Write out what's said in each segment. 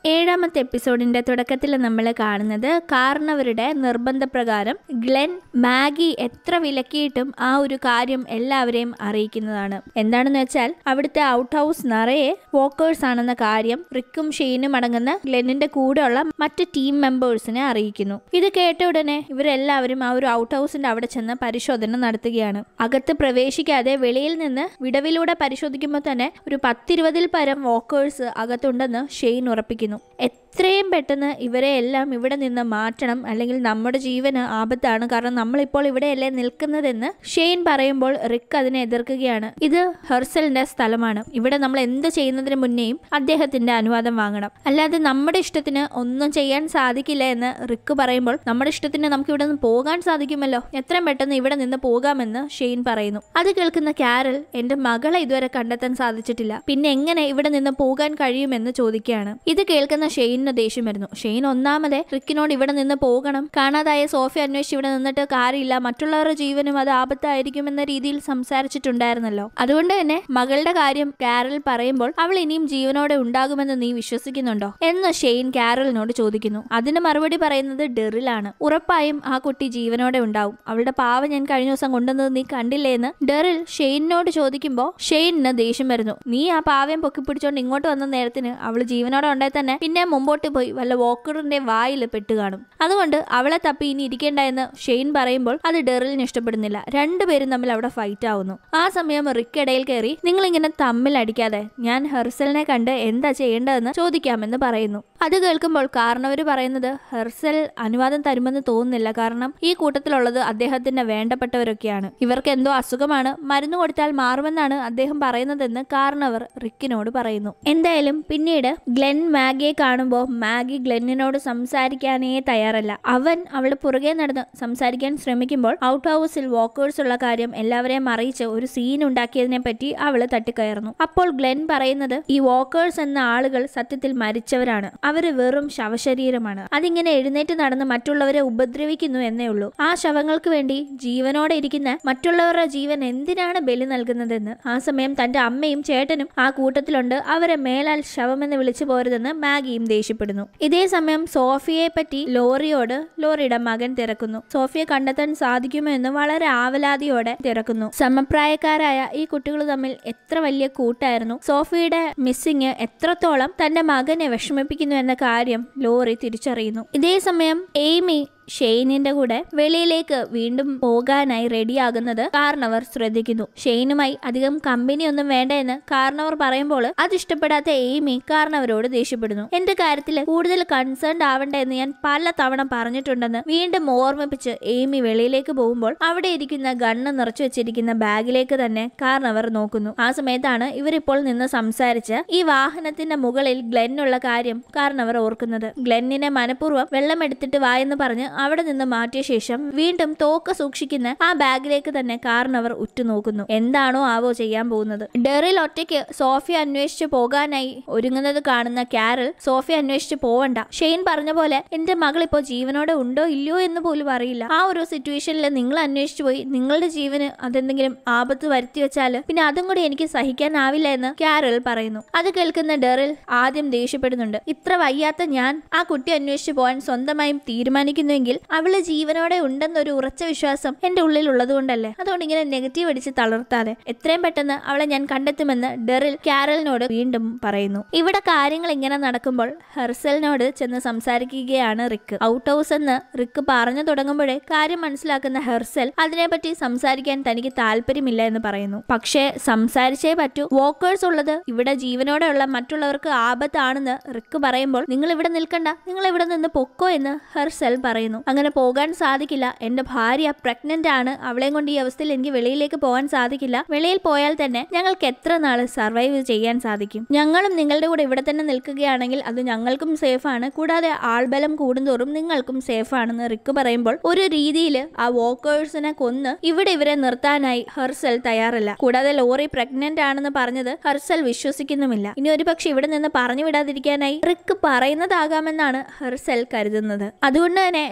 7ാമത്തെ എപ്പിസോഡിന്റെ തുടക്കത്തിൽ നമ്മൾ കാണുന്നത് കാരണവരുടെ നിർബന്ധപ്രകാരം ഗ്ലെൻ മാഗി എത്ര വിലക്കിയിട്ടും ആ ഒരു കാര്യം എല്ലാവരെയും അറിയിക്കുന്നതാണ്. എന്താണെന്ന് വെച്ചാൽ അവിടുത്തെ ഔട്ട് ഹൗസ് നിറയെ വോക്കേഴ്സ് ആണെന്ന കാര്യം റിക്കും ഷെയ്നും അടങ്ങുന്ന ഗ്ലെന്നിന്റെ കൂടെയുള്ള മറ്റ് ടീം മെമ്പേഴ്സിനെ അറിയിക്കുന്നു. ഇത് കേട്ട ഉടനെ ഇവരെല്ലാവരും ആ ഒരു ഔട്ട് ഹൗസിന്റെ അവിടെ ചെന്ന് പരിശോധന നടത്തുകയാണ്. അകത്ത് പ്രവേശിക്കാതെ വെളിയിൽ നിന്ന് വിടവിലൂടെ പരിശോധിക്കുമ്പോൾ തന്നെ ഒരു 10-20 പരം വോക്കേഴ്സ് അകത്തുണ്ടെന്ന് ഷെയ്ൻ ഉറപ്പിക്കുന്നു. എത്രയും പെട്ടെന്ന് ഇവരെ എല്ലാം ഇവിടെ നിന്ന് മാറ്റണം, അല്ലെങ്കിൽ നമ്മുടെ ജീവന് ആപത്താണ്, കാരണം നമ്മളിപ്പോൾ ഇവിടെയല്ലേ നിൽക്കുന്നതെന്ന് ഷെയ്ൻ പറയുമ്പോൾ റിക്ക് അതിനെ എതിർക്കുകയാണ്. ഇത് ഹെർസലിന്റെ സ്ഥലമാണ്, ഇവിടെ നമ്മൾ എന്ത് ചെയ്യുന്നതിന് മുന്നേയും അദ്ദേഹത്തിന്റെ അനുവാദം വാങ്ങണം, അല്ലാതെ നമ്മുടെ ഇഷ്ടത്തിന് ഒന്നും ചെയ്യാൻ സാധിക്കില്ല എന്ന് റിക്ക് പറയുമ്പോൾ നമ്മുടെ ഇഷ്ടത്തിന് നമുക്ക് ഇവിടെ നിന്ന് പോകാൻ സാധിക്കുമല്ലോ, എത്രയും പെട്ടെന്ന് ഇവിടെ നിന്ന് പോകാമെന്ന് ഷെയ്ൻ പറയുന്നു. അത് കേൾക്കുന്ന കാരൽ എന്റെ മകളെ ഇതുവരെ കണ്ടെത്താൻ സാധിച്ചിട്ടില്ല, പിന്നെ എങ്ങനെ ഇവിടെ നിന്ന് പോകാൻ കഴിയുമെന്ന് ചോദിക്കുകയാണ്. ഇത് കേൾക്കുന്ന ഷെയ്നിന് ദേഷ്യം വരുന്നു. ഷെയ്ൻ ഒന്നാമതെ റിക്കിനോട് ഇവിടെ നിന്ന് പോകണം, കാണാതായ സോഫി അന്വേഷിച്ച് ഇവിടെ നിന്നിട്ട് കാര്യമില്ല, മറ്റുള്ളവരുടെ ജീവനും അത് ആപത്തായിരിക്കും എന്ന രീതിയിൽ സംസാരിച്ചിട്ടുണ്ടായിരുന്നല്ലോ. അതുകൊണ്ട് തന്നെ മകളുടെ കാര്യം കാരൽ പറയുമ്പോൾ അവൾ ഇനിയും ജീവനോടെ ഉണ്ടാകുമെന്ന് നീ വിശ്വസിക്കുന്നുണ്ടോ എന്ന് ഷെയ്ൻ കാരലിനോട് ചോദിക്കുന്നു. അതിന് മറുപടി പറയുന്നത് ഡെറിലാണ്. ഉറപ്പായും ആ കുട്ടി ജീവനോടെ ഉണ്ടാവും, അവളുടെ പാവ ഞാൻ കഴിഞ്ഞ ദിവസം കൊണ്ടുവന്നത് നീ കണ്ടില്ലേ എന്ന് ഡെറിൽ ഷെയ്നിനോട് ചോദിക്കുമ്പോൾ ഷെയ്നിന് ദേഷ്യം വരുന്നു. നീ ആ പാവയും പൊക്കി പിടിച്ചോണ്ട് ഇങ്ങോട്ട് വന്ന നേരത്തിന് അവള് ജീവനോടെ ഉണ്ടായി തന്നെ പിന്നെ മുമ്പോട്ട് പോയി വല്ല വോക്കറിന്റെ വായിൽ പെട്ട് കാണും, അതുകൊണ്ട് അവളെ തപ്പി ഇനി ഇരിക്കേണ്ട എന്ന് ഷെയ്ൻ പറയുമ്പോൾ അത് ഡെറിലിന് ഇഷ്ടപ്പെടുന്നില്ല. രണ്ടുപേരും തമ്മിൽ അവിടെ ഫൈറ്റ് ആവുന്നു. ആ സമയം റിക്ക് ഇടയിൽ കയറി നിങ്ങൾ ഇങ്ങനെ തമ്മിൽ അടിക്കാതെ ഞാൻ ഹെർസലിനെ കണ്ട് എന്താ ചെയ്യേണ്ടതെന്ന് ചോദിക്കാമെന്ന് പറയുന്നു. അത് കേൾക്കുമ്പോൾ കാരണവര് പറയുന്നത് ഹെർസൽ അനുവാദം തരുമെന്ന് തോന്നുന്നില്ല, കാരണം ഈ കൂട്ടത്തിലുള്ളത് അദ്ദേഹത്തിന്റെ വേണ്ടപ്പെട്ടവരൊക്കെയാണ്, ഇവർക്ക് എന്തോ അസുഖമാണ്, മരുന്ന് കൊടുത്താൽ മാറുമെന്നാണ് അദ്ദേഹം പറയുന്നതെന്ന് കാരണവർ റിക്കിനോട് പറയുന്നു. എന്തായാലും പിന്നീട് ഗ്ലെൻ മാഗിയെ കാണുമ്പോൾ മാഗി ഗ്ലെന്നിനോട് സംസാരിക്കാനേ തയ്യാറല്ല. അവൻ അവളുടെ പുറകെ നടന്ന് സംസാരിക്കാൻ ശ്രമിക്കുമ്പോൾ ഔട്ട് ഹൗസിൽ വോക്കേഴ്സ് ഉള്ള കാര്യം എല്ലാവരെയും അറിയിച്ച് ഒരു സീൻ ഉണ്ടാക്കിയതിനെ പറ്റി അവള് തട്ടിക്കയറുന്നു. അപ്പോൾ ഗ്ലെൻ പറയുന്നത് ഈ വോക്കേഴ്സ് എന്ന ആളുകൾ സത്യത്തിൽ മരിച്ചവരാണ്, അവര് വെറും ശവശരീരമാണ്, അതിങ്ങനെ എഴുന്നേറ്റ് നടന്ന് മറ്റുള്ളവരെ ഉപദ്രവിക്കുന്നു എന്നേ ഉള്ളൂ. ആ ശവങ്ങൾക്ക് വേണ്ടി ജീവനോടെ ഇരിക്കുന്ന മറ്റുള്ളവരുടെ ജീവൻ എന്തിനാണ് ബലി നൽകുന്നതെന്ന്. ആ സമയം തന്റെ അമ്മയും ചേട്ടനും ആ കൂട്ടത്തിലുണ്ട്, അവരെ മേലാൽ ശവമെന്ന് വിളിച്ചു പോരുതെന്ന് മാഗിയും ദേഷ്യപ്പെടുന്നു. ഇതേ സമയം സോഫിയെ പറ്റി ലോറിയുടെ മകൻ തിരക്കുന്നു. സോഫിയെ കണ്ടെത്താൻ സാധിക്കുമോ എന്ന് വളരെ ആവലാതിയോടെ തിരക്കുന്നു. സമപ്രായക്കാരായ ഈ കുട്ടികൾ തമ്മിൽ എത്ര വലിയ കൂട്ടായിരുന്നു, സോഫിയുടെ മിസ്സിങ് എത്രത്തോളം തന്റെ മകനെ വിഷമിപ്പിക്കുന്നു എന്ന കാര്യം ലോറി തിരിച്ചറിയുന്നു. ഇതേ സമയം എയ്മി ഷെയ്നിന്റെ കൂടെ വെളിയിലേക്ക് വീണ്ടും പോകാനായി റെഡിയാകുന്നത് കാരണവർ ശ്രദ്ധിക്കുന്നു. ഷെയ്നുമായി അധികം കമ്പനി ഒന്നും വേണ്ട എന്ന് കാരണവർ പറയുമ്പോൾ അതിഷ്ടപ്പെടാത്ത എയ്മി കാരണവരോട് ദേഷ്യപ്പെടുന്നു. എന്റെ കാര്യത്തിൽ കൂടുതൽ കൺസേൺഡ് ആവണ്ട എന്ന് ഞാൻ പല തവണ പറഞ്ഞിട്ടുണ്ടെന്ന് വീണ്ടും ഓർമ്മിപ്പിച്ച് എയ്മി വെളിയിലേക്ക് പോകുമ്പോൾ അവിടെ ഇരിക്കുന്ന ഗണ്ണ് നിറച്ചു വെച്ചിരിക്കുന്ന ബാഗിലേക്ക് തന്നെ കാരണവർ നോക്കുന്നു. ആ സമയത്താണ് ഇവരിപ്പോൾ നിന്ന് സംസാരിച്ച് ഈ വാഹനത്തിന്റെ മുകളിൽ ഗ്ലെന്നുള്ള കാര്യം കാരണവർ ഓർക്കുന്നത്. ഗ്ലെന്നിനെ മനഃപൂർവ്വം വെള്ളം എടുത്തിട്ട് വായെന്ന് പറഞ്ഞ് അവിടെ നിന്ന് മാറ്റിയ ശേഷം വീണ്ടും തോക്ക് സൂക്ഷിക്കുന്ന ആ ബാഗിലേക്ക് തന്നെ കാരണവർ ഉറ്റുനോക്കുന്നു. എന്താണോ ആവോ ചെയ്യാൻ പോകുന്നത്. ഡെറിൽ ഒറ്റയ്ക്ക് സോഫിയ അന്വേഷിച്ച് പോകാനായി ഒരുങ്ങുന്നത് കാണുന്ന കാരൽ സോഫിയ അന്വേഷിച്ച് പോവണ്ട, ഷെയ്ൻ പറഞ്ഞ പോലെ എന്റെ മകൾ ഇപ്പോ ജീവനോടെ ഉണ്ടോ ഇല്ലയോ എന്ന് പോലും അറിയില്ല, ആ ഒരു സിറ്റുവേഷനിൽ നിങ്ങൾ അന്വേഷിച്ചു പോയി നിങ്ങളുടെ ജീവന് അതെന്തെങ്കിലും ആപത്ത് വരുത്തി വെച്ചാൽ പിന്നെ അതും കൂടി എനിക്ക് സഹിക്കാനാവില്ല എന്ന് കാരൽ പറയുന്നു. അത് കേൾക്കുന്ന ഡെറിൽ ആദ്യം ദേഷ്യപ്പെടുന്നുണ്ട്. ഇത്ര വയ്യാത്ത ഞാൻ ആ കുട്ടി അന്വേഷിച്ചു പോകാൻ സ്വന്തമായും തീരുമാനിക്കുന്നുവെങ്കിൽ അവള് ജീവനോടെ ഉണ്ടെന്നൊരു ഉറച്ച വിശ്വാസം എന്റെ ഉള്ളിൽ ഉള്ളതുകൊണ്ടല്ലേ, അതുകൊണ്ട് ഇങ്ങനെ നെഗറ്റീവ് അടിച്ച് തളർത്താതെ എത്രയും പെട്ടെന്ന് അവളെ ഞാൻ കണ്ടെത്തുമെന്ന് ഡെറിൽ കാരലിനോട് വീണ്ടും പറയുന്നു. ഇവിടെ കാര്യങ്ങൾ ഇങ്ങനെ നടക്കുമ്പോൾ ഹെർസലിനോട് ചെന്ന് സംസാരിക്കുകയാണ് റിക്ക്. ഔട്ട് ഹൗസ് എന്ന് റിക്ക് പറഞ്ഞു തുടങ്ങുമ്പോഴേ കാര്യം മനസ്സിലാക്കുന്ന ഹെർസൽ അതിനെപ്പറ്റി സംസാരിക്കാൻ തനിക്ക് താല്പര്യമില്ല എന്ന് പറയുന്നു. പക്ഷേ സംസാരിച്ചേ പറ്റൂ, വോക്കേഴ്സ് ഉള്ളത് ഇവിടെ ജീവനോടെയുള്ള മറ്റുള്ളവർക്ക് ആപത്താണെന്ന് റിക്ക് പറയുമ്പോൾ നിങ്ങൾ ഇവിടെ നിൽക്കണ്ട, നിങ്ങൾ ഇവിടെ നിന്ന് പൊക്കോ എന്ന് ഹെർസൽ പറയുന്നു. അങ്ങനെ പോകാൻ സാധിക്കില്ല, എന്റെ ഭാര്യ പ്രഗ്നന്റ് ആണ്, അവളെയും കൊണ്ട് ഈ അവസ്ഥയിൽ എനിക്ക് വെളിയിലേക്ക് പോകാൻ സാധിക്കില്ല, വെളിയിൽ പോയാൽ തന്നെ ഞങ്ങൾക്ക് എത്ര നാള് സർവൈവ് ചെയ്യാൻ സാധിക്കും, ഞങ്ങളും നിങ്ങളുടെ കൂടെ ഇവിടെ തന്നെ നിൽക്കുകയാണെങ്കിൽ അത് ഞങ്ങൾക്കും സേഫ് ആണ്, കൂടാതെ ആൾബലം കൂടുന്തോറും നിങ്ങൾക്കും സേഫ് ആണെന്ന് റിക്ക് പറയുമ്പോൾ ഒരു രീതിയിൽ ആ വോക്കേഴ്സിനെ കൊന്ന് ഇവിടെ ഇവരെ നിർത്താനായി ഹെർസൽ തയ്യാറല്ല. കൂടാതെ ലോറി പ്രഗ്നന്റ് ആണെന്ന് പറഞ്ഞത് ഹെർസൽ വിശ്വസിക്കുന്നുമില്ല. ഇനി ഒരു പക്ഷെ ഇവിടെ നിന്ന് പറഞ്ഞു വിടാതിരിക്കാനായി റിക്ക് പറയുന്നതാകാമെന്നാണ് ഹെർസൽ കരുതുന്നത്. അതുകൊണ്ട് തന്നെ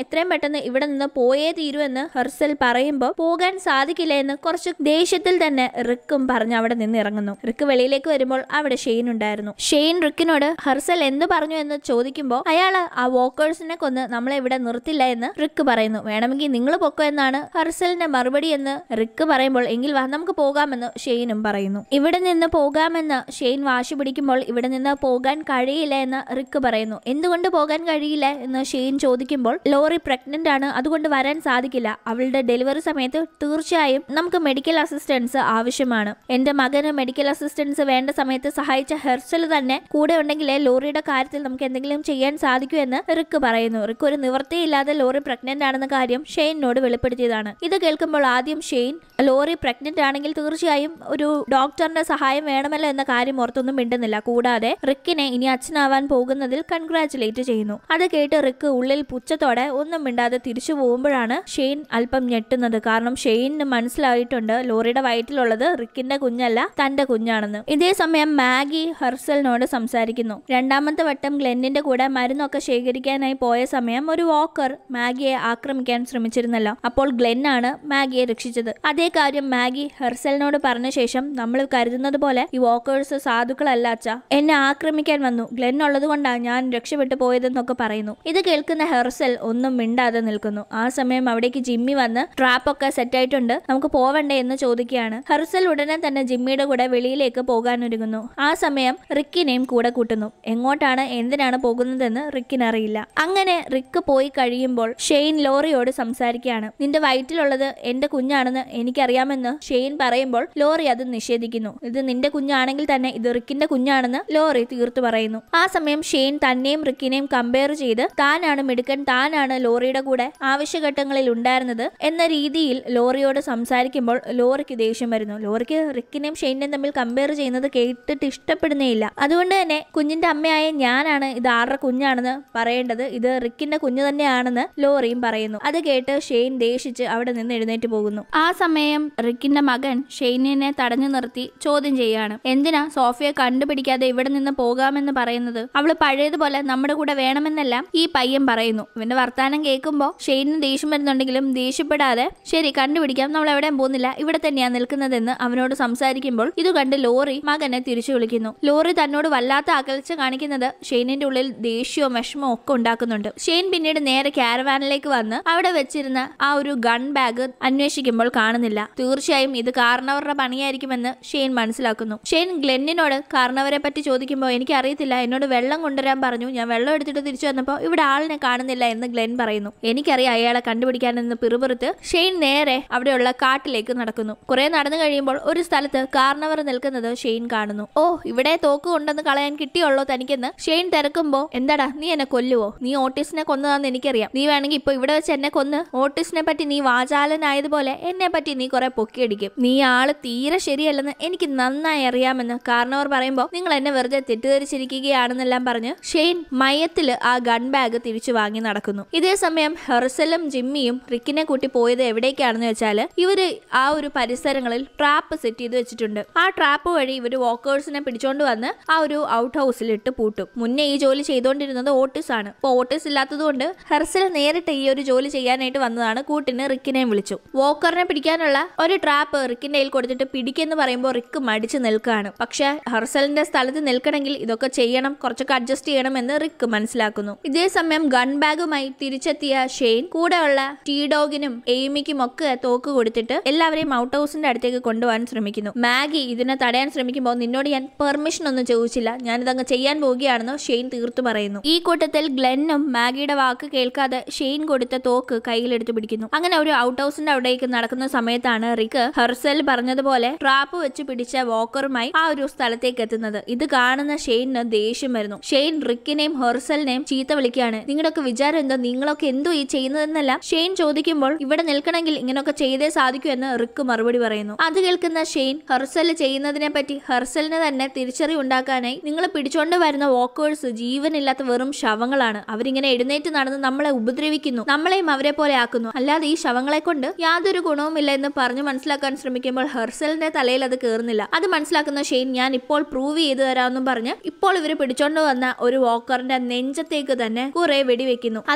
എത്രയും പെട്ടെന്ന് ഇവിടെ നിന്ന് പോയേ തീരൂ എന്ന് ഹെർസൽ പറയുമ്പോൾ പോകാൻ സാധിക്കില്ല എന്ന് കുറച്ച് ദേഷ്യത്തിൽ തന്നെ റിക്കും പറഞ്ഞ് അവിടെ നിന്ന് ഇറങ്ങുന്നു. റിക്ക് വെളിയിലേക്ക് വരുമ്പോൾ അവിടെ ഷെയ്ൻ ഉണ്ടായിരുന്നു. ഷെയ്ൻ റിക്കിനോട് ഹെർസൽ എന്ത് പറഞ്ഞു എന്ന് ചോദിക്കുമ്പോൾ അയാള് ആ വോക്കേഴ്സിനെ കൊന്ന് നമ്മളെ ഇവിടെ നിർത്തില്ല എന്ന് റിക്ക് പറയുന്നു. വേണമെങ്കിൽ നിങ്ങൾ പൊക്കോ എന്നാണ് ഹെർസലിന്റെ മറുപടി എന്ന് റിക്ക് പറയുമ്പോൾ എങ്കിൽ വാ നമുക്ക് പോകാമെന്ന് ഷെയ്നും പറയുന്നു. ഇവിടെ നിന്ന് പോകാമെന്ന് ഷെയ്ൻ വാശി പിടിക്കുമ്പോൾ ഇവിടെ നിന്ന് പോകാൻ കഴിയില്ല എന്ന് റിക്ക് പറയുന്നു. എന്തുകൊണ്ട് പോകാൻ കഴിയില്ല എന്ന് ഷെയ്ൻ ചോദിക്കുമ്പോൾ ലോറി പ്രഗ്നന്റ് ആണ്, അതുകൊണ്ട് വരാൻ സാധിക്കില്ല. അവളുടെ ഡെലിവറി സമയത്ത് തീർച്ചയായും നമുക്ക് മെഡിക്കൽ അസിസ്റ്റൻസ് ആവശ്യമാണ്. എന്റെ മകന് മെഡിക്കൽ അസിസ്റ്റൻസ് വേണ്ട സമയത്ത് സഹായിച്ച ഹെർസൽ തന്നെ കൂടെ ഉണ്ടെങ്കിലേ ലോറിയുടെ കാര്യത്തിൽ നമുക്ക് എന്തെങ്കിലും ചെയ്യാൻ സാധിക്കൂ എന്ന് റിക്ക് പറയുന്നു. റിക്ക് ഒരു നിവൃത്തിയില്ലാതെ ലോറി പ്രഗ്നന്റ് ആണെന്ന കാര്യം ഷെയ്നോട് വെളിപ്പെടുത്തിയതാണ്. ഇത് കേൾക്കുമ്പോൾ ആദ്യം ഷെയ്ൻ ലോറി പ്രഗ്നന്റ് ആണെങ്കിൽ തീർച്ചയായും ഒരു ഡോക്ടറിന്റെ സഹായം വേണമല്ലോ എന്ന കാര്യം ഓർത്തൊന്നും മിണ്ടുന്നില്ല. കൂടാതെ റിക്കിനെ ഇനി അച്ഛനാവാൻ പോകുന്നതിൽ കൺഗ്രാറ്റുലേറ്റ് ചെയ്യുന്നു. അത് കേട്ട് റിക്ക് ഉള്ളിൽ പുച്ഛത്തോടെ ഒന്നും മിണ്ടാതെ തിരിച്ചു പോകുമ്പോഴാണ് ഷെയ്ൻ അല്പം ഞെട്ടുന്നത്. കാരണം ഷെയ്ന് മനസ്സിലായിട്ടുണ്ട് ലോറിയുടെ വയറ്റിലുള്ളത് റിക്കിന്റെ കുഞ്ഞല്ല തന്റെ കുഞ്ഞാണെന്ന്. ഇതേ സമയം മാഗി ഹെർസലിനോട് സംസാരിക്കുന്നു. രണ്ടാമത്തെ വട്ടം ഗ്ലെന്നിന്റെ കൂടെ മരുന്നൊക്കെ ശേഖരിക്കാനായി പോയ സമയം ഒരു വാക്കർ മാഗിയെ ആക്രമിക്കാൻ ശ്രമിച്ചിരുന്നല്ലോ. അപ്പോൾ ഗ്ലെൻ ആണ് മാഗിയെ രക്ഷിച്ചത്. അതേ കാര്യം മാഗി ഹെർസലിനോട് പറഞ്ഞ ശേഷം നമ്മൾ കരുതുന്നത് പോലെ ഈ വാക്കേഴ്സ് സാധുക്കളല്ല അച്ഛ, എന്നെ ആക്രമിക്കാൻ വന്നു, ഗ്ലെൻ ഉള്ളത് കൊണ്ടാണ് ഞാൻ രക്ഷപ്പെട്ടു പോയതെന്നൊക്കെ പറയുന്നു. ഇത് കേൾക്കുന്ന ഹെർസൽ ഒന്നും മിണ്ടാതെ നിൽക്കുന്നു. ആ സമയം അവിടേക്ക് ജിമ്മി വന്ന് ട്രാപ്പൊക്കെ സെറ്റ് ആയിട്ടുണ്ട്, നമുക്ക് പോവണ്ടേ എന്ന് ചോദിക്കുകയാണ്. ഹെർസൽ ഉടനെ തന്നെ ജിമ്മിയുടെ കൂടെ വെളിയിലേക്ക് പോകാനൊരുങ്ങുന്നു. ആ സമയം റിക്കിനെയും കൂടെ കൂട്ടുന്നു. എങ്ങോട്ടാണ് എന്തിനാണ് പോകുന്നതെന്ന് റിക്കിന് അറിയില്ല. അങ്ങനെ റിക്ക് പോയി കഴിയുമ്പോൾ ഷെയ്ൻ ലോറിയോട് സംസാരിക്കുകയാണ്. നിന്റെ വയറ്റിലുള്ളത് എന്റെ കുഞ്ഞാണെന്ന് എനിക്കറിയാമെന്ന് ഷെയ്ൻ പറയുമ്പോൾ ലോറി അത് നിഷേധിക്കുന്നു. ഇത് നിന്റെ കുഞ്ഞാണെങ്കിൽ തന്നെ ഇത് റിക്കിന്റെ കുഞ്ഞാണെന്ന് ലോറി തീർത്തു പറയുന്നു. ആ സമയം ഷെയ്ൻ തന്നെയും റിക്കിനെയും കമ്പയർ ചെയ്ത് താനാണ് മിടുക്കൻ, താനാണ് ലോറിയുടെ കൂടെ ആവശ്യഘട്ടങ്ങളിൽ ഉണ്ടായിരുന്നത് എന്ന രീതിയിൽ ലോറിയോട് സംസാരിക്കുമ്പോൾ ലോറിക്ക് ദേഷ്യം വരുന്നു. ലോറിക്ക് റിക്കിനെയും ഷെയ്നെയും തമ്മിൽ കമ്പയർ ചെയ്യുന്നത് കേട്ടിട്ട് ഇഷ്ടപ്പെടുന്നേ ഇല്ല. അതുകൊണ്ട് തന്നെ കുഞ്ഞിന്റെ അമ്മയായ ഞാനാണ് ഇത് ആരുടെ കുഞ്ഞാണെന്ന് പറയേണ്ടത്, ഇത് റിക്കിന്റെ കുഞ്ഞു തന്നെയാണെന്ന് ലോറിയും പറയുന്നു. അത് കേട്ട് ഷെയ്ൻ ദേഷിച്ച് അവിടെ നിന്ന് എഴുന്നേറ്റ് പോകുന്നു. ആ സമയം റിക്കിന്റെ മകൻ ഷെയ്നിനെ തടഞ്ഞു നിർത്തി ചോദ്യം ചെയ്യാണ്. എന്തിനാ സോഫിയെ കണ്ടുപിടിക്കാതെ ഇവിടെ നിന്ന് പോകാമെന്ന് പറയുന്നത്? അവള് പഴയതുപോലെ നമ്മുടെ കൂടെ വേണമെന്നെല്ലാം ഈ പയ്യൻ പറയുന്നു. ഇവന്റെ വർത്താനം കേൾക്കുമ്പോൾ ഷെയ്നിന് ദേഷ്യം വരുന്നുണ്ടെങ്കിലും ദേഷ്യപ്പെടാതെ ശരി കണ്ടുപിടിക്കാം, നമ്മൾ എവിടെയും പോകുന്നില്ല, ഇവിടെ തന്നെയാണ് നിൽക്കുന്നതെന്ന് അവനോട് സംസാരിക്കുമ്പോൾ ഇത് കണ്ട് ലോറി മകനെ തിരിച്ചു വിളിക്കുന്നു. ലോറി തന്നോട് വല്ലാത്ത അകൽച്ച കാണിക്കുന്നത് ഷെയ്നിന്റെ ഉള്ളിൽ ദേഷ്യവും വിഷമവും ഒക്കെ ഉണ്ടാക്കുന്നുണ്ട്. ഷെയ്ൻ പിന്നീട് നേരെ കാരവാനിലേക്ക് വന്ന് അവിടെ വെച്ചിരുന്ന ആ ഒരു ഗൺ ബാഗ് അന്വേഷിക്കുമ്പോൾ കാണുന്നില്ല. തീർച്ചയായും ഇത് കാരണവരുടെ പണിയായിരിക്കുമെന്ന് ഷെയ്ൻ മനസ്സിലാക്കുന്നു. ഷെയ്ൻ ഗ്ലെന്നിനോട് കാരണവരെ പറ്റി ചോദിക്കുമ്പോൾ എനിക്ക് അറിയത്തില്ല, എന്നോട് വെള്ളം കൊണ്ടുവരാൻ പറഞ്ഞു, ഞാൻ വെള്ളം എടുത്തിട്ട് തിരിച്ചു വന്നപ്പോൾ ഇവിടെ ആളിനെ കാണുന്നില്ല എന്ന് ഗ്ലെൻ പറയുന്നു. എനിക്കറിയാം അയാളെ കണ്ടുപിടിക്കാനെന്ന് പിറുപിറുത്ത് ഷെയ്ൻ നേരെ അവിടെയുള്ള കാട്ടിലേക്ക് നടക്കുന്നു. കുറെ നടന്നു കഴിയുമ്പോൾ ഒരു സ്ഥലത്ത് കാരണവർ നിൽക്കുന്നത് ഷെയ്ൻ കാണുന്നു. ഓ, ഇവിടെ തോക്ക് കൊണ്ടെന്ന് കളയാൻ കിട്ടിയുള്ളോ തനിക്കെന്ന് ഷെയ്ൻ തിരക്കുമ്പോ എന്താടാ നീ എന്നെ കൊല്ലുവോ? നീ ഓട്ടിസിനെ കൊന്നതാന്ന് എനിക്കറിയാം, നീ വേണമെങ്കിൽ ഇപ്പൊ ഇവിടെ വെച്ച് എന്നെ കൊന്ന് ഓട്ടിസിനെ പറ്റി നീ വാചാലനായതുപോലെ എന്നെ പറ്റി നീ കുറെ പൊക്കിയടിക്കും, നീ ആള് തീരെ ശരിയല്ലെന്ന് എനിക്ക് നന്നായി അറിയാമെന്ന് കാരണവർ പറയുമ്പോ നിങ്ങൾ എന്നെ വെറുതെ തെറ്റിദ്ധരിച്ചിരിക്കുകയാണെന്നെല്ലാം പറഞ്ഞ് ഷെയ്ൻ മയത്തില് ആ ഗൺ ബാഗ് തിരിച്ചു വാങ്ങി നടക്കുന്നു. ഇതേ സമയം ഹെർസലും ജിമ്മിയും റിക്കിനെ കൂട്ടി പോയത് എവിടേക്കാണെന്ന് വെച്ചാല് ഇവര് ആ ഒരു പരിസരങ്ങളിൽ ട്രാപ്പ് സെറ്റ് ചെയ്ത് വെച്ചിട്ടുണ്ട്. ആ ട്രാപ്പ് വഴി ഇവര് വാക്കേഴ്സിനെ പിടിച്ചോണ്ട് വന്ന് ആ ഒരു ഔട്ട് ഹൗസിൽ ഇട്ട് പൂട്ടും. മുന്നേ ഈ ജോലി ചെയ്തോണ്ടിരുന്നത് ഓട്ടിസ് ആണ്. ഇപ്പൊ ഓട്ടിസ് ഇല്ലാത്തതുകൊണ്ട് ഹെർസൽ നേരിട്ട് ഈ ഒരു ജോലി ചെയ്യാനായിട്ട് വന്നതാണ്. കൂട്ടിന് റിക്കിനെയും വിളിച്ചു. വോക്കറിനെ പിടിക്കാനുള്ള ഒരു ട്രാപ്പ് റിക്കിന്റെ കയ്യിൽ കൊടുത്തിട്ട് പിടിക്കെന്ന് പറയുമ്പോൾ റിക്ക് മടിച്ചു നിൽക്കുകയാണ്. പക്ഷെ ഹെർസലിന്റെ സ്ഥലത്ത് നിൽക്കണമെങ്കിൽ ഇതൊക്കെ ചെയ്യണം, കുറച്ചൊക്കെ അഡ്ജസ്റ്റ് ചെയ്യണം എന്ന് റിക്ക് മനസ്സിലാക്കുന്നു. ഇതേ സമയം ഗൺ ബാഗുമായി തിരിച്ചെത്തിയ ഷെയ്ൻ കൂടെയുള്ള ടീഡോഗിനും എയ്മിക്കും ഒക്കെ തോക്ക് കൊടുത്തിട്ട് എല്ലാവരെയും ഔട്ട് ഹൗസിന്റെ അടുത്തേക്ക് കൊണ്ടുപോകാൻ ശ്രമിക്കുന്നു. മാഗി ഇതിനെ തടയാൻ ശ്രമിക്കുമ്പോൾ നിന്നോട് ഞാൻ പെർമിഷൻ ഒന്നും ചോദിച്ചില്ല, ഞാനിതങ്ങ് ചെയ്യാൻ പോവുകയാണെന്ന് ഷെയ്ൻ തീർത്തു പറയുന്നു. ഈ കൂട്ടത്തിൽ ഗ്ലെന്നും മാഗിയുടെ വാക്ക് കേൾക്കാതെ ഷെയ്ൻ കൊടുത്ത തോക്ക് കയ്യിലെടുത്ത് പിടിക്കുന്നു. അങ്ങനെ ഒരു ഔട്ട് ഹൗസിന്റെ അവിടേക്ക് നടക്കുന്ന സമയത്താണ് റിക്ക് ഹെർസൽ പറഞ്ഞതുപോലെ ട്രാപ്പ് വെച്ച് പിടിച്ച വോക്കറുമായി ആ ഒരു സ്ഥലത്തേക്ക് എത്തുന്നത്. ഇത് കാണുന്ന ഷെയ്നിന് ദേഷ്യം വരുന്നു. ഷെയ്ൻ റിക്കിനെയും ഹെർസലിനെയും ചീത്ത വിളിക്കുകയാണ്. നിങ്ങളുടെയൊക്കെ വിചാരം എന്തോ, നിങ്ങളൊക്കെ എന്തോ ഈ ചെയ്യുന്നതെന്നല്ല ഷെയ്ൻ ചോദിക്കുമ്പോൾ ഇവിടെ നിൽക്കണമെങ്കിൽ ഇങ്ങനെയൊക്കെ ചെയ്തേ സാധിക്കൂ എന്ന് റിക്ക് മറുപടി പറയുന്നു. അത് കേൾക്കുന്ന ഷെയ്ൻ ഹെർസൽ ചെയ്യുന്നതിനെ പറ്റി ഹെർസലിന് തന്നെ തിരിച്ചറിവുണ്ടാക്കാനായി നിങ്ങൾ പിടിച്ചോണ്ട് വരുന്ന വോക്കേഴ്സ് ജീവനില്ലാത്ത വെറും ശവങ്ങളാണ്, അവരിങ്ങനെ എഴുന്നേറ്റ് നടന്ന് നമ്മളെ ഉപദ്രവിക്കുന്നു, നമ്മളെയും അവരെ പോലെ ആക്കുന്നു, അല്ലാതെ ഈ ശവങ്ങളെ കൊണ്ട് യാതൊരു ഗുണവുമില്ല എന്ന് പറഞ്ഞു മനസ്സിലാക്കാൻ ശ്രമിക്കുമ്പോൾ ഹെർസലിന്റെ തലയിൽ അത് കേറുന്നില്ല. അത് മനസ്സിലാക്കുന്ന ഷെയ്ൻ ഞാൻ ഇപ്പോൾ പ്രൂവ് ചെയ്തു തരാമെന്നും പറഞ്ഞ് ഇപ്പോൾ ഇവര് പിടിച്ചോണ്ട് വന്ന ഒരു വോക്കറിന്റെ നെഞ്ചത്തേക്ക് തന്നെ കുറെ വെടിവെക്കുന്നു. അതിനുശേഷം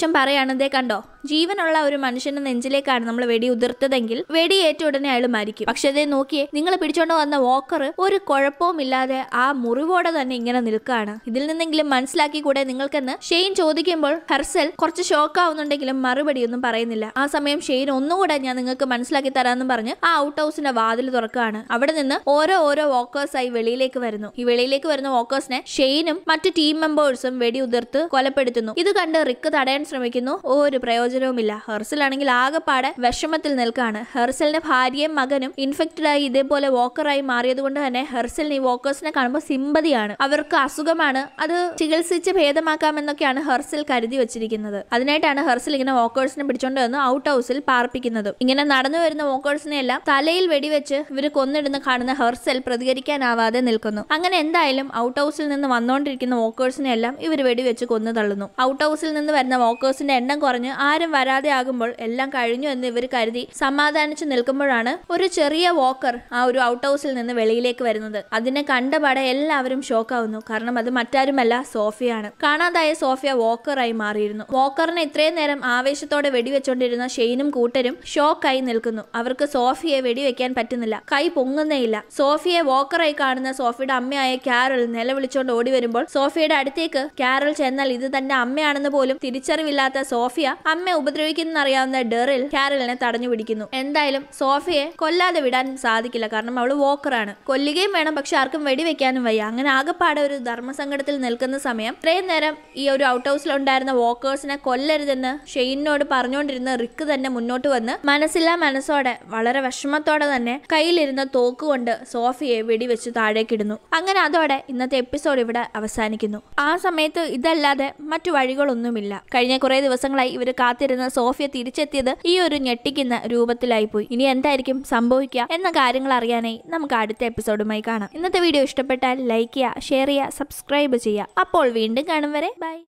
ശേഷം പറയാണതേ കണ്ടോ, ജീവനുള്ള ഒരു മനുഷ്യന്റെ നെഞ്ചിലേക്കാണ് നമ്മൾ വെടി ഉതിർത്തതെങ്കിൽ വെടിയേറ്റ ഉടനെ അയാൾ മരിക്കും. പക്ഷെ അതേ നോക്കിയേ, നിങ്ങൾ പിടിച്ചോണ്ട് വന്ന വോക്കർ ഒരു കുഴപ്പവും ഇല്ലാതെ ആ മുറിവോടെ തന്നെ ഇങ്ങനെ നിൽക്കുകയാണ്. ഇതിൽ നിന്നെങ്കിലും മനസ്സിലാക്കി കൂടെ നിങ്ങൾക്കെന്ന് ഷെയ്ൻ ചോദിക്കുമ്പോൾ ഹെർസൽ കുറച്ച് ഷോക്ക് ആവുന്നുണ്ടെങ്കിലും മറുപടിയൊന്നും പറയുന്നില്ല. ആ സമയം ഷെയ്ൻ ഒന്നുകൂടെ ഞാൻ നിങ്ങൾക്ക് മനസ്സിലാക്കി തരാമെന്ന് പറഞ്ഞ് ആ ഔട്ട് ഹൗസിന്റെ വാതിൽ തുറക്കുകയാണ്. അവിടെ നിന്ന് ഓരോ വോക്കേഴ്സായി വെളിയിലേക്ക് വരുന്നു. ഈ വെളിയിലേക്ക് വരുന്ന വോക്കേഴ്സിനെ ഷെയ്നും മറ്റു ടീം മെമ്പേഴ്സും വെടി ഉതിർത്ത് കൊലപ്പെടുത്തുന്നു. ഇത് കണ്ട് റിക്ക് തടയാൻ ശ്രമിക്കുന്നു. ഒരു പ്രയോജനവുമില്ല. ഹെർസൽ ആണെങ്കിൽ ആകെപ്പാടെ വിഷമത്തിൽ നിൽക്കുകയാണ്. ഹെർസലിന്റെ ഭാര്യയും മകനും ഇൻഫെക്റ്റഡ് ആയി ഇതേപോലെ വോക്കറായി മാറിയത് കൊണ്ട് തന്നെ ഹെർസലിന് ഈ വോക്കേഴ്സിനെ കാണുമ്പോൾ സിമ്പതിയാണ്. അവർക്ക് അസുഖമാണ്, അത് ചികിത്സിച്ച് ഭേദമാക്കാമെന്നൊക്കെയാണ് ഹെർസൽ കരുതി വെച്ചിരിക്കുന്നത്. അതിനായിട്ടാണ് ഹെർസൽ ഇങ്ങനെ വോക്കേഴ്സിനെ പിടിച്ചോണ്ട് വന്ന് ഔട്ട് ഹൗസിൽ പാർപ്പിക്കുന്നത്. ഇങ്ങനെ നടന്നു വരുന്ന വോക്കേഴ്സിനെ എല്ലാം തലയിൽ വെടിവെച്ച് ഇവർ കൊന്നിടുന്ന കാണുന്ന ഹെർസൽ പ്രതികരിക്കാനാവാതെ നിൽക്കുന്നു. അങ്ങനെ എന്തായാലും ഔട്ട് ഹൗസിൽ നിന്ന് വന്നുകൊണ്ടിരിക്കുന്ന വോക്കേഴ്സിനെ എല്ലാം ഇവർ വെടിവെച്ച് കൊന്നു തള്ളുന്നു. ഔട്ട് ഹൗസിൽ നിന്ന് വരുന്ന വോക്കേഴ്സിന്റെ എണ്ണം കുറഞ്ഞ് ആരും വരാതെ ആകുമ്പോൾ എല്ലാം കഴിഞ്ഞു എന്ന് ഇവർ കരുതി സമാധാനിച്ചു നിൽക്കുമ്പോഴാണ് ഒരു ചെറിയ വോക്കർ ആ ഒരു ഔട്ട് ഹൗസിൽ നിന്ന് വെളിയിലേക്ക് വരുന്നത്. അതിനെ കണ്ടപാടെ എല്ലാവരും ഷോക്കാവുന്നു. കാരണം അത് മറ്റാരുമല്ല, സോഫിയാണ്. കാണാതായ സോഫിയ വോക്കറായി മാറിയിരുന്നു. വോക്കറിനെ ഇത്രയും നേരം ആവേശത്തോടെ വെടിവെച്ചോണ്ടിരുന്ന ഷെയ്നും കൂട്ടരും ഷോക്കായി നിൽക്കുന്നു. അവർക്ക് സോഫിയെ വെടിവെക്കാൻ പറ്റുന്നില്ല. കൈ പൊങ്ങുന്നേയില്ല. സോഫിയെ വോക്കറായി കാണുന്ന സോഫിയുടെ അമ്മയായ കാരൽ നിലവിളിച്ചോണ്ട് ഓടി വരുമ്പോൾ സോഫിയുടെ അടുത്തേക്ക് കാരൽ ചെന്നാൽ ഇത് തന്റെ അമ്മയാണെന്ന് പോലും തിരിച്ചറിവില്ലാത്ത സോഫിയ അമ്മയെ ഉപദ്രവിക്കുന്നറിയാവുന്ന ഡെറിൽ കാരലിനെ തടഞ്ഞു പിടിക്കുന്നു. എന്തായാലും സോഫിയെ കൊല്ലാതെ വിടാൻ സാധിക്കില്ല. കാരണം അവള് വോക്കറാണ്. കൊല്ലുകയും വേണം, പക്ഷെ ആർക്കും വെടിവെക്കാനും വയ്യ. അങ്ങനെ ആകെപ്പാടെ ഒരു ധർമ്മസങ്കടത്തിൽ നിൽക്കുന്ന സമയം ഇത്രയും നേരം ഈ ഒരു ഔട്ട് ഹൗസിൽ ഉണ്ടായിരുന്ന വോക്കേഴ്സിനെ കൊല്ലരുതെന്ന് ഷെയ്നോട് പറഞ്ഞുകൊണ്ടിരുന്ന റിക്ക് തന്നെ മുന്നോട്ട് വന്ന് മനസ്സില്ലാ മനസ്സോടെ വളരെ വിഷമത്തോടെ തന്നെ കയ്യിലിരുന്ന തോക്കുകൊണ്ട് സോഫിയെ വെടിവെച്ച് താഴേക്കിടുന്നു. അങ്ങനെ അതോടെ ഇന്നത്തെ എപ്പിസോഡ് ഇവിടെ അവസാനിക്കുന്നു. ആ സമയത്ത് ഇതല്ലാതെ മറ്റു വഴികളൊന്നുമില്ല. കഴിഞ്ഞ കുറെ ദിവസങ്ങളായി ഇവർ കാത്തിരുന്ന സോഫിയ തിരിച്ചെത്തിയത് ഈ ഒരു ഞെട്ടിക്കുന്ന രൂപത്തിലായി പോയി. ഇനി എന്തായിരിക്കും സംഭവിക്കുക എന്ന കാര്യങ്ങൾ അറിയാനായി നമുക്ക് അടുത്ത എപ്പിസോഡുമായി കാണാം. ഇന്നത്തെ വീഡിയോ ഇഷ്ടപ്പെട്ടാൽ ലൈക്ക് ചെയ്യുക, ഷെയർ ചെയ്യുക, സബ്സ്ക്രൈബ് ചെയ്യുക. അപ്പോൾ വീണ്ടും കാണും വരെ ബൈ.